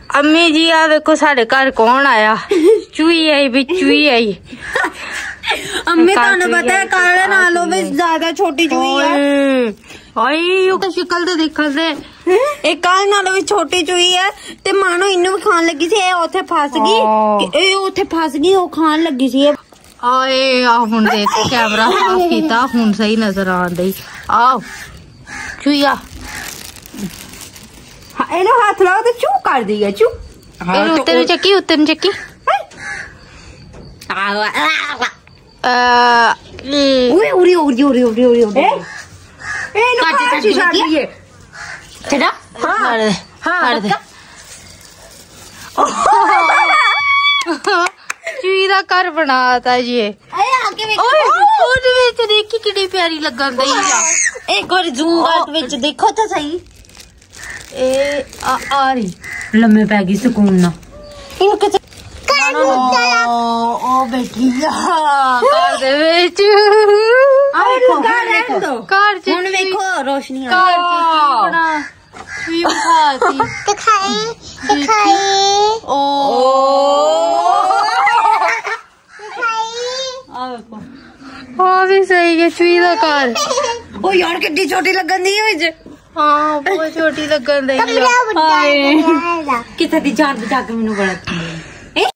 अम्मी जी आ देखो साढ़े घर कौन आया। चूही आई भी चूही आई। अम्मी तुहानू पता है काले नालों में ज्यादा छोटी चूही है। शक्ल तो देखा दे एक काले नालों में छोटी चूही है ते मानो इन्नू भी खान लगी सी। उथे फस गई, उथे फस गई, वो खान लगी सी। आए आ हुन देख कैमरा साफ कीता, हुन सही नजर आन दई। आओ चूहिया एनो हाथ लाओ तो चू कर दी है। चू उत्ते नु चक्की, उत्ते नु चक्की। उरे उरे उरे उरे उरे उरे उरे एनो काट दिए। चला हां हां चूही दा घर बनाता जी। आगे ओए विच देखी कितनी प्यारी लगन दई आ। एक बार जूम कर विच देखो तो सही। ए आ रही लम्बे पै गई सुकून ना। इनके ओ बैठी घर दे विच। घर च हुन देखो रोशनी आ घर बना चूही खाती दिखाई दिखाई। ओ हाँ भी सही है चूही दा घर। ओ यार कितनी छोटी लगन दी है विच। हाँ बहुत छोटी लगन दी। किथे दी जान बचा के मैनू बड़ा